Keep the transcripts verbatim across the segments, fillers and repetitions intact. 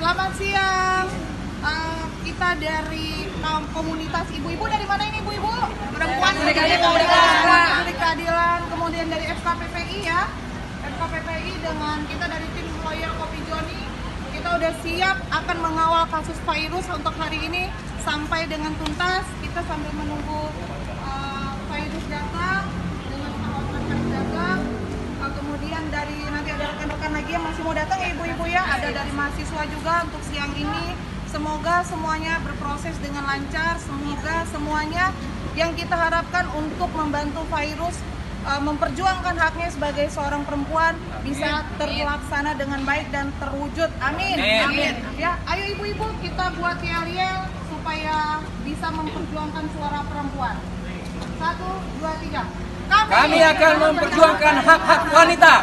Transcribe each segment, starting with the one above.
Selamat siang. Uh, kita dari um, komunitas ibu-ibu dari mana ini ibu-ibu? Perempuan Keadilan, Keadilan, kemudian dari F K P P I ya. F K P P I dengan kita dari tim lawyer Kopi Joni. Kita udah siap akan mengawal kasus virus untuk hari ini sampai dengan tuntas. Kita sambil menunggu uh, virus datang dengan pengawasan kami datang. Uh, kemudian dari nanti ada rekan-rekan lagi yang masih mau datang ya ibu-ibu ya. Ada dari mahasiswa juga untuk siang ini. Semoga semuanya berproses dengan lancar. Semoga semuanya yang kita harapkan untuk membantu virus uh, memperjuangkan haknya sebagai seorang perempuan bisa terlaksana dengan baik dan terwujud. Amin. Amin. Ya, ayo ibu-ibu kita buat yel-yel supaya bisa memperjuangkan suara perempuan. Satu, dua, tiga. Kami, Kami akan memperjuangkan hak-hak wanita.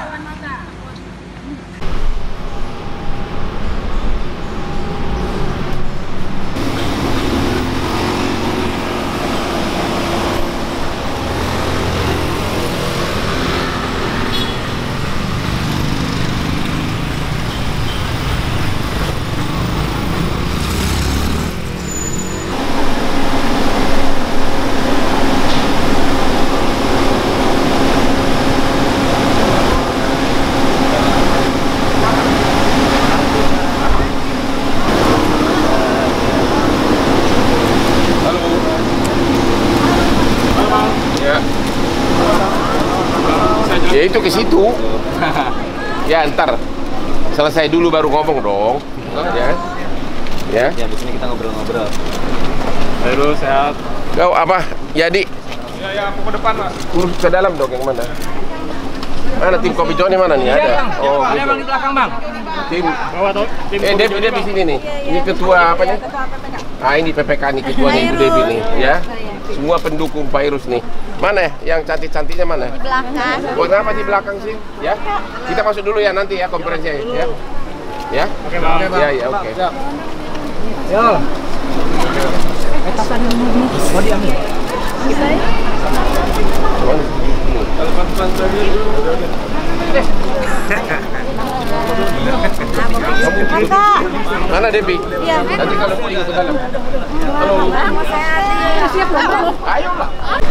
Ya itu ke situ. Ya ntar selesai dulu baru ngomong dong. Ya. Ya. Ya di sini kita ngobrol-ngobrol. Halo, sehat. Kau apa? Jadi. Ya ya, aku ke depan, Pak. Urus ke dalam dong yang mana? Mana tim Kopi Joni mana nih? Ada. Oh, ada Bang di belakang, Bang. Tim. Bawa tuh. Tim Eh, Devi dia di sini nih. Ini ketua apa nih? Ah, ini P P K nih ketuanya Ibu Devi nih, ya. Semua pendukung virus nih. Mana yang cantik-cantiknya mana? Di belakang. Oh, kenapa di belakang sih? Ya. Kita masuk dulu ya nanti ya konferensinya ya. Ya. Oke, Bang. Ya, ya, oke. Yo. Etapan mau diambil. Kakak. Mana Devi? Iya. Nanti kalau mau ikut ke dalam. Halo. Mau saya siap belum? Ayolah.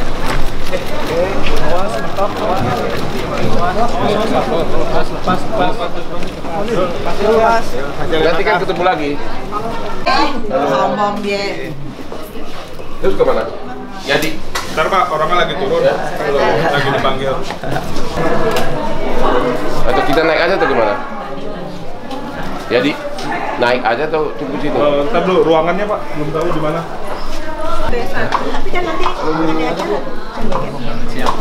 Nanti kan ketemu lagi. ngomong dia. Terus kemana? Jadi. Ntar Pak, orangnya lagi turun. Ya. Lagi dipanggil. Atau kita naik aja atau gimana? Jadi naik aja atau tunggu sini? Uh, ntar dulu ruangannya Pak, belum tahu di mana. Tapi kan nanti ini aja. Siap.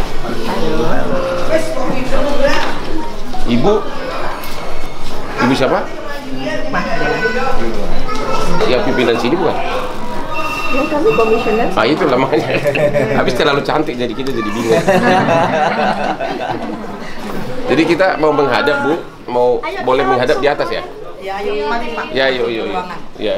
Ibu? Ibu siapa? Yang pimpinan sini bukan? Ya kami komisioner. Ah itu namanya. Habis terlalu cantik jadi kita jadi bingung. Jadi kita mau menghadap Bu, mau Ayo, boleh kita menghadap langsung. di atas ya? Ya, ayo mari Pak. Ya, yuk, yuk, yuk. Ya.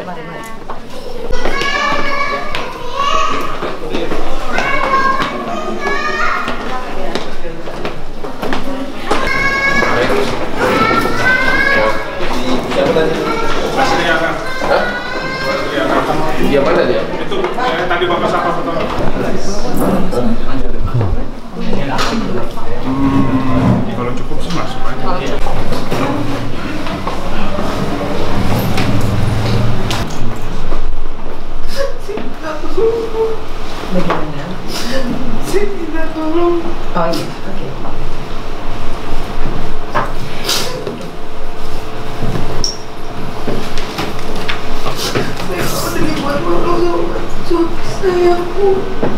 Mas Riana. Hah? Mas Riana. Dia mana dia? Itu eh, tadi Bapak siapa foto? Hmm, kalau cukup sih masuk aja. Bagaimana? Saya tolong. Oh iya, oke. Sayangku,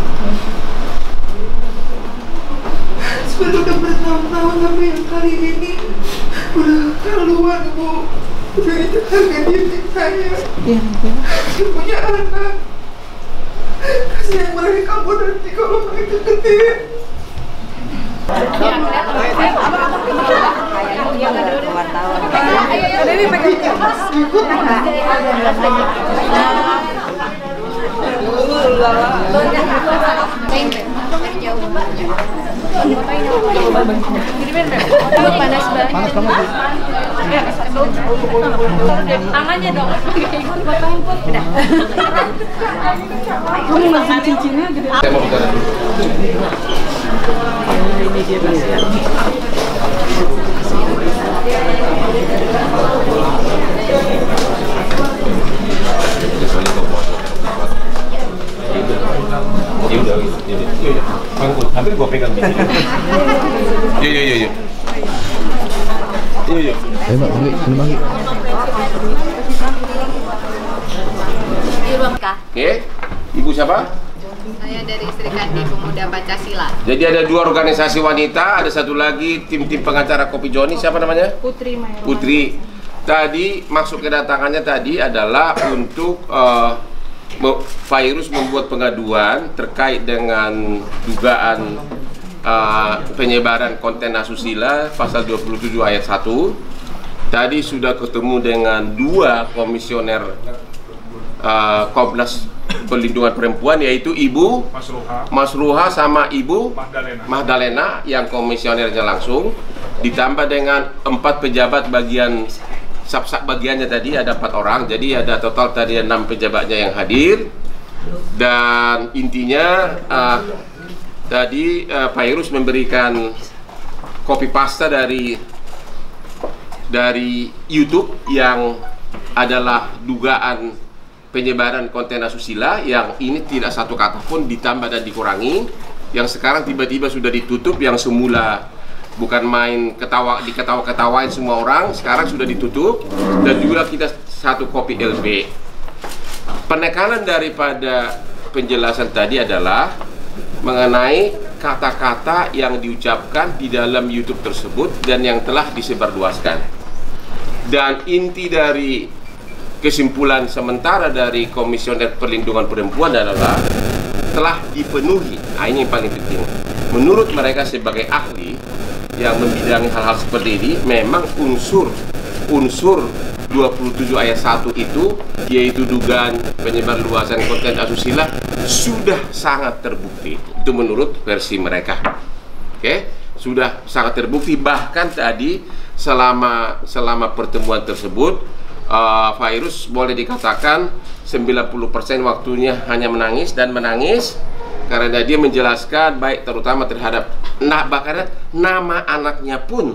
sebenarnya udah bertahun-tahun tapi yang kali ini udah keluar Bu. Udah itu harga diri saya. Iya, saya punya anak. Kasihan mereka Bu nanti kalau begitu gede. Dewi pegang panas banget. Tangannya dong. Udah. Kamu masih cincinnya gede. Saya mau bicara. Ini dia Mas. Hampir gua pegang di sini. Iya iya iya. Iya iya. Ayo Mbak, beli, beli lagi. Di ruang kah? Oke. Ibu siapa? Saya dari Sri Kandi Pemuda Pancasila. Jadi ada dua organisasi wanita, ada satu lagi tim-tim pengacara Kopi Joni, siapa namanya? Putri Mayang. Putri. Tadi maksud kedatangannya tadi adalah untuk uh, Virus membuat pengaduan terkait dengan dugaan uh, penyebaran konten asusila pasal dua puluh tujuh ayat satu. Tadi sudah ketemu dengan dua komisioner uh, Komnas Perlindungan Perempuan, yaitu Ibu Mas Ruha, Mas Ruha sama Ibu Magdalena. Magdalena yang komisionernya langsung, ditambah dengan empat pejabat bagian sub-sub bagiannya tadi ada empat orang, jadi ada total tadi enam pejabatnya yang hadir. Dan intinya uh, tadi uh, Virus memberikan copy paste dari dari YouTube yang adalah dugaan penyebaran konten asusila, yang ini tidak satu kata pun ditambah dan dikurangi, yang sekarang tiba-tiba sudah ditutup, yang semula bukan main ketawa diketawa-ketawain semua orang, sekarang sudah ditutup. Dan juga kita satu kopi L B. Penekanan daripada penjelasan tadi adalah mengenai kata-kata yang diucapkan di dalam YouTube tersebut dan yang telah disebarluaskan. Dan inti dari kesimpulan sementara dari Komisioner Perlindungan Perempuan adalah telah dipenuhi. Nah, ini yang paling penting. Menurut mereka sebagai ahli yang membidangi hal-hal seperti ini, memang unsur unsur dua puluh tujuh ayat satu itu, yaitu dugaan penyebarluasan konten asusila, sudah sangat terbukti. Itu menurut versi mereka. Oke, sudah sangat terbukti. Bahkan tadi selama selama pertemuan tersebut, uh, Virus boleh dikatakan sembilan puluh persen waktunya hanya menangis dan menangis karena dia menjelaskan baik terutama terhadap nah bahkan nama anaknya pun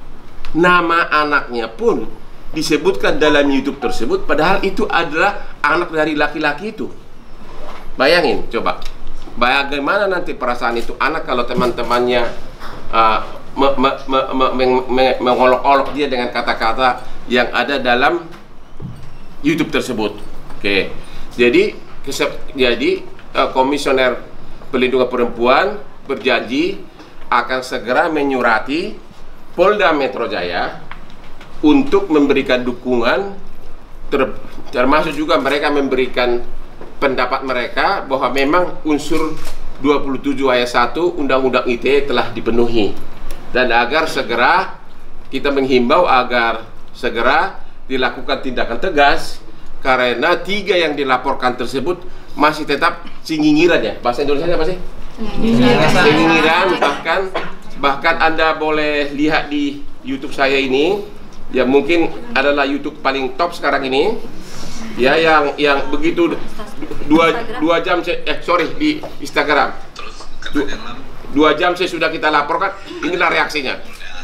nama anaknya pun disebutkan dalam YouTube tersebut, padahal itu adalah anak dari laki-laki itu. Bayangin coba bagaimana nanti perasaan itu anak kalau teman-temannya uh, me, me, me, me, me, me, mengolok-olok dia dengan kata-kata yang ada dalam YouTube tersebut. Oke, jadi kesep, jadi uh, Komisioner Perlindungan Perempuan berjanji akan segera menyurati Polda Metro Jaya untuk memberikan dukungan, ter, termasuk juga mereka memberikan pendapat mereka bahwa memang unsur dua puluh tujuh ayat satu Undang-Undang I T E telah dipenuhi, dan agar segera kita menghimbau agar segera dilakukan tindakan tegas karena tiga yang dilaporkan tersebut masih tetap singgingiran, ya bahasa Indonesia apa sih? Singgingiran. Bahkan bahkan Anda boleh lihat di YouTube saya ini, ya mungkin adalah YouTube paling top sekarang ini, ya yang yang begitu dua dua jam saya, eh sorry di Instagram dua, dua jam saya sudah kita laporkan, inilah reaksinya.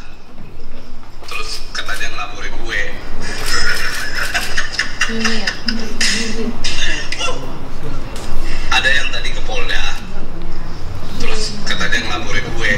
Terus katanya ngelaporin gue. Ada yang tadi ke Polda, terus katanya ngelaporin gue.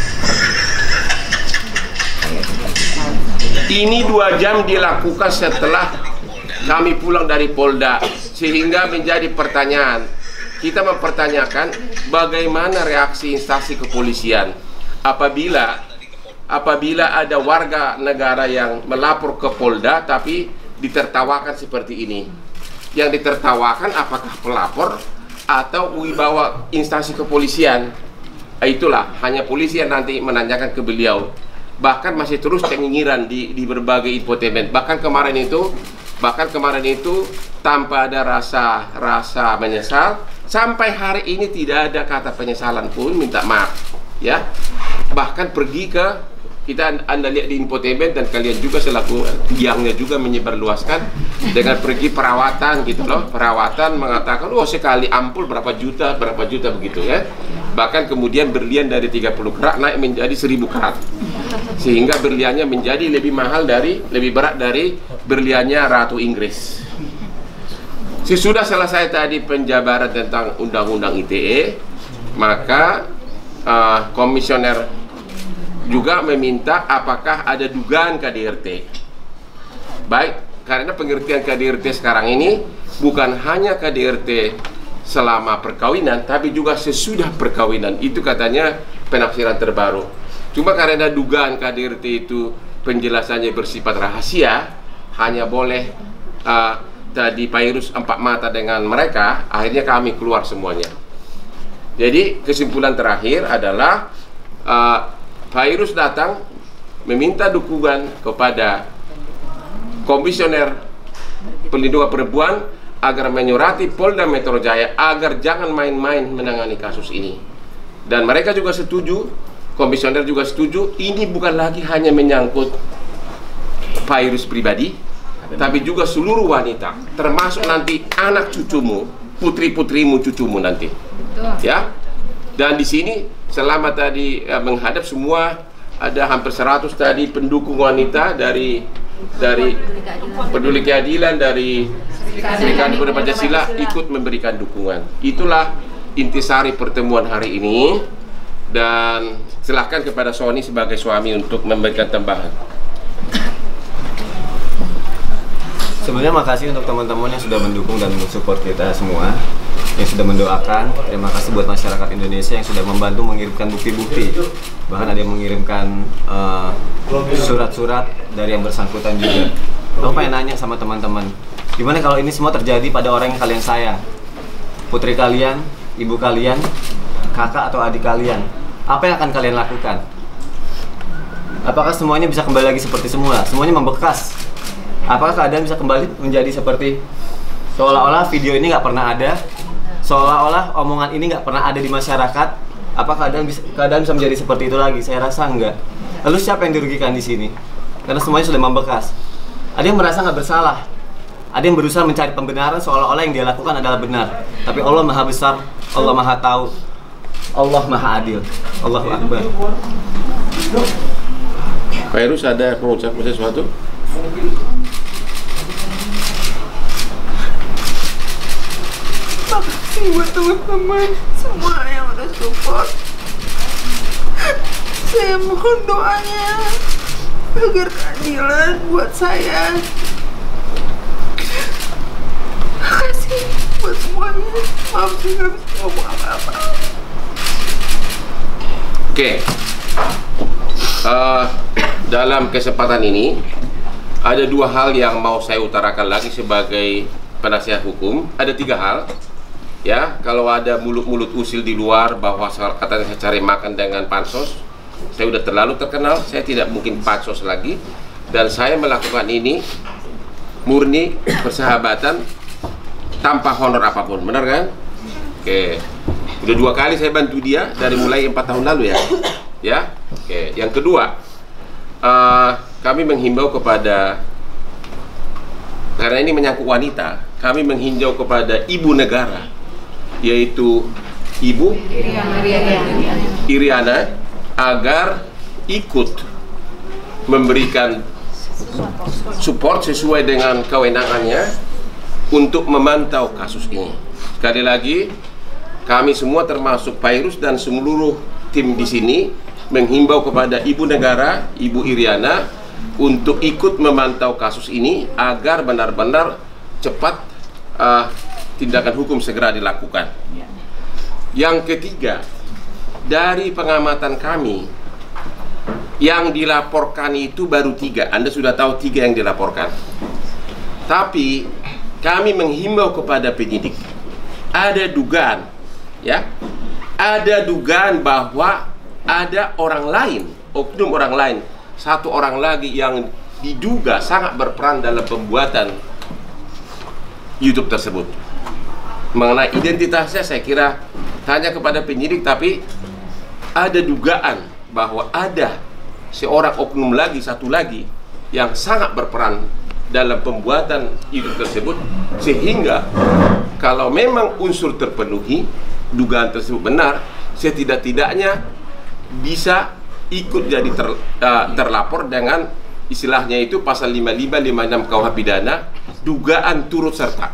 Ini dua jam dilakukan setelah kami pulang dari Polda, sehingga menjadi pertanyaan. Kita mempertanyakan bagaimana reaksi instansi kepolisian apabila apabila ada warga negara yang melapor ke Polda tapi ditertawakan seperti ini. Yang ditertawakan apakah pelapor atau wibawa instansi kepolisian? Itulah hanya polisi yang nanti menanyakan ke beliau. Bahkan masih terus cengingiran di, di berbagai infotainment. Bahkan kemarin itu, bahkan kemarin itu tanpa ada rasa rasa menyesal. Sampai hari ini tidak ada kata penyesalan pun, minta maaf, ya. Bahkan pergi ke kita Anda lihat di infotainment dan kalian juga selaku yangnya juga menyebarluaskan dengan pergi perawatan gitu loh, perawatan mengatakan oh sekali ampul berapa juta berapa juta begitu ya, bahkan kemudian berlian dari tiga puluh karat naik menjadi seribu karat, sehingga berliannya menjadi lebih mahal dari lebih berat dari berliannya Ratu Inggris. Sesudah selesai tadi penjabaran tentang undang-undang I T E, maka uh, komisioner juga meminta apakah ada dugaan K D R T. Baik, karena pengertian K D R T sekarang ini bukan hanya K D R T selama perkawinan, tapi juga sesudah perkawinan. Itu katanya penafsiran terbaru. Cuma karena dugaan K D R T itu penjelasannya bersifat rahasia, hanya boleh uh, tadi Pairus empat mata dengan mereka, akhirnya kami keluar semuanya. Jadi kesimpulan terakhir adalah uh, Pairus datang meminta dukungan kepada Komisioner Perlindungan Perempuan agar menyurati Polda Metro Jaya agar jangan main-main menangani kasus ini. Dan mereka juga setuju, komisioner juga setuju, ini bukan lagi hanya menyangkut Pairus pribadi, tapi juga seluruh wanita, termasuk nanti anak cucumu, putri-putrimu, cucumu nanti. Ya. Dan di sini selama tadi eh, menghadap semua ada hampir seratus tadi pendukung wanita dari dari Peduli Keadilan, dari Serikat Pemuda Pancasila ikut memberikan dukungan. Itulah intisari pertemuan hari ini, dan silahkan kepada Sony sebagai suami untuk memberikan tambahan. Sebenarnya makasih untuk teman-teman yang sudah mendukung dan mensupport kita semua, yang sudah mendoakan. Terima kasih buat masyarakat Indonesia yang sudah membantu mengirimkan bukti-bukti. Bahkan ada yang mengirimkan surat-surat uh, dari yang bersangkutan juga. Aku pengen nanya sama teman-teman, gimana kalau ini semua terjadi pada orang yang kalian sayang? Putri kalian, ibu kalian, kakak atau adik kalian. Apa yang akan kalian lakukan? Apakah semuanya bisa kembali lagi seperti semula? Semuanya membekas. Apakah keadaan bisa kembali menjadi seperti seolah-olah video ini nggak pernah ada, seolah-olah omongan ini nggak pernah ada di masyarakat? Apakah keadaan bisa, keadaan bisa menjadi seperti itu lagi? Saya rasa enggak. Lalu siapa yang dirugikan di sini? Karena semuanya sudah membekas. Ada yang merasa nggak bersalah, ada yang berusaha mencari pembenaran seolah-olah yang dia lakukan adalah benar. Tapi Allah Maha Besar, Allah Maha Tahu, Allah Maha Adil. Allahu Akbar. Pairus ada mengucapkan sesuatu? Makasih buat teman-teman semua yang udah support. Saya mohon doanya agar keadilan buat saya. Makasih buat semuanya. Maaf saya nggak bisa ngomong apa-apa. Oke, uh, dalam kesempatan ini ada dua hal yang mau saya utarakan lagi sebagai penasihat hukum. Ada tiga hal. Ya, kalau ada mulut-mulut usil di luar bahwa katanya saya cari makan dengan pansos, saya udah terlalu terkenal, saya tidak mungkin pansos lagi, dan saya melakukan ini murni persahabatan tanpa honor apapun, benar kan? Oke, udah dua kali saya bantu dia dari mulai empat tahun lalu ya, ya. Oke, yang kedua, uh, kami menghimbau kepada, karena ini menyangkut wanita, kami menghimbau kepada ibu negara, yaitu Ibu Iriana, agar ikut memberikan support sesuai dengan kewenangannya untuk memantau kasus ini. Sekali lagi, kami semua termasuk Pairus dan seluruh tim di sini menghimbau kepada Ibu Negara, Ibu Iriana, untuk ikut memantau kasus ini agar benar-benar cepat uh, tindakan hukum segera dilakukan. Yang ketiga, dari pengamatan kami, yang dilaporkan itu baru tiga. Anda sudah tahu tiga yang dilaporkan. Tapi kami menghimbau kepada penyidik, ada dugaan, ya, ada dugaan bahwa ada orang lain, oknum orang lain, satu orang lagi yang diduga sangat berperan dalam pembuatan YouTube tersebut. Mengenai identitasnya saya kira tanya kepada penyidik, tapi ada dugaan bahwa ada seorang oknum lagi, satu lagi yang sangat berperan dalam pembuatan itu tersebut, sehingga kalau memang unsur terpenuhi, dugaan tersebut benar, setidak-tidaknya bisa ikut jadi ter, uh, terlapor dengan istilahnya itu pasal lima puluh lima, lima puluh enam K U H pidana, dugaan turut serta.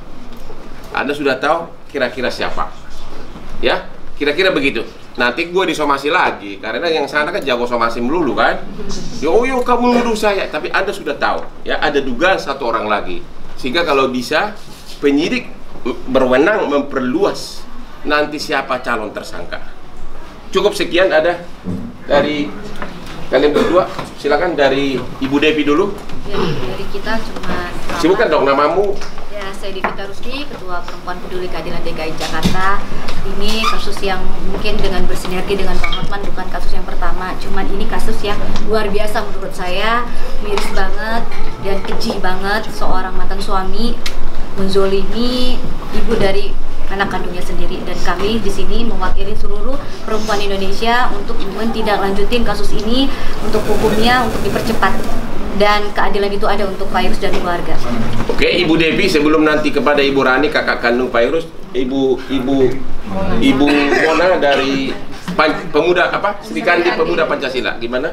Anda sudah tahu kira-kira siapa? Ya, kira-kira begitu. Nanti gue disomasi lagi, karena yang sana kan jago somasi melulu kan. Yo, yo kamu nuduh saya, tapi Anda sudah tahu, ya ada dugaan satu orang lagi. Sehingga kalau bisa penyidik berwenang memperluas nanti siapa calon tersangka. Cukup sekian ada dari kalian berdua. Silakan dari Ibu Devi dulu. Ya, dari kita cuma Sibukan dong namamu. Ya, saya Devita Rusdi, Ketua Perempuan Peduli Keadilan D K I Jakarta. Ini kasus yang mungkin dengan bersinergi dengan Bang Hotman bukan kasus yang pertama, cuman ini kasus yang luar biasa menurut saya, miris banget dan keji banget. Seorang mantan suami menzolimi ibu dari anak kandungnya sendiri, dan kami di sini mewakili seluruh perempuan Indonesia untuk menindaklanjutin kasus ini, untuk hukumnya untuk dipercepat, dan keadilan itu ada untuk Fairuz dan keluarga. Oke, Ibu Devi, sebelum nanti kepada Ibu Rani, kakak kandung Fairuz, Ibu Ibu Ibu Mona dari Pan, pemuda apa? Sri Kandi Pemuda Pancasila, gimana?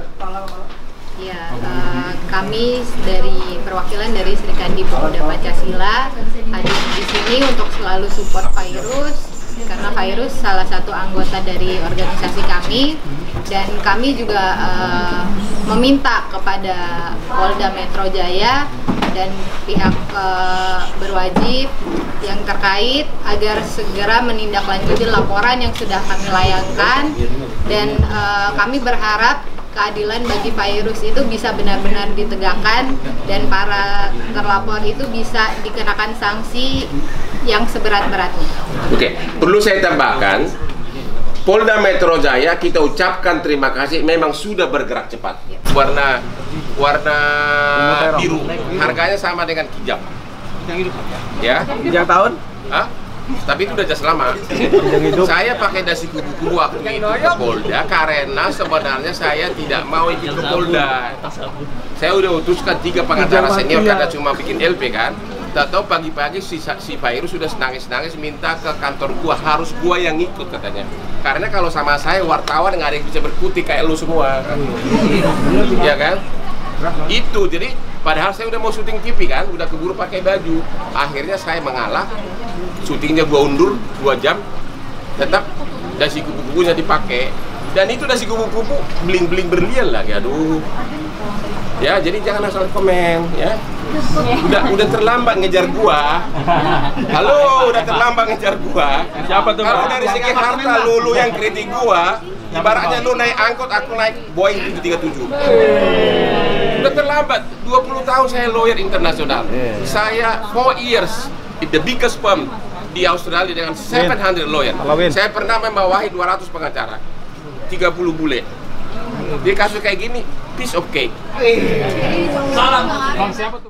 Ya, uh, kami dari perwakilan dari Sri Kandi Pemuda Pancasila hadir di sini untuk selalu support Fairuz, karena Fairuz salah satu anggota dari organisasi kami, dan kami juga uh, meminta kepada Polda Metro Jaya dan pihak uh, berwajib yang terkait agar segera menindaklanjuti laporan yang sudah kami layangkan, dan uh, kami berharap keadilan bagi Fairuz itu bisa benar-benar ditegakkan dan para terlapor itu bisa dikenakan sanksi yang seberat-beratnya. Oke, perlu saya tambahkan, Polda Metro Jaya kita ucapkan terima kasih, memang sudah bergerak cepat. Warna warna biru, harganya sama dengan kijang. Ya. Kijang tahun? Hah? Tapi itu udah jas lama. Saya pakai dasi kubu-kubu waktu itu ke Polda karena sebenarnya saya tidak mau ikut ke Polda. Saya udah utuskan tiga pengacara senior karena cuma bikin L P kan. Tak tahu pagi-pagi si, si Fairuz sudah nangis-nangis minta ke kantor gua, harus gua yang ikut katanya. Karena kalau sama saya wartawan nggak ada yang bisa berkutik kayak lu semua. Ya kan? Itu jadi padahal saya udah mau syuting T V kan, udah keburu pakai baju. Akhirnya saya mengalah. Syutingnya gua undur dua jam, tetap dasi kupu-kupunya dipakai, dan itu dasi kupu-kupu bling-bling berlian lagi, aduh. Ya, jadi jangan asal komen, ya. Udah udah terlambat ngejar gua. Halo, udah terlambat ngejar gua. Siapa tuh? Kalau dari segi harta lu, lu yang kritik gua, ibaratnya lu naik angkot, aku naik Boeing tujuh tiga tujuh. Udah terlambat. dua puluh tahun saya lawyer internasional. Saya four years in the biggest firm di Australia dengan tujuh ratus lawyer. Saya pernah membawahi dua ratus pengacara, tiga puluh bule. Di kasus kayak gini, piece of cake. Salam. Bang, siapa tuh?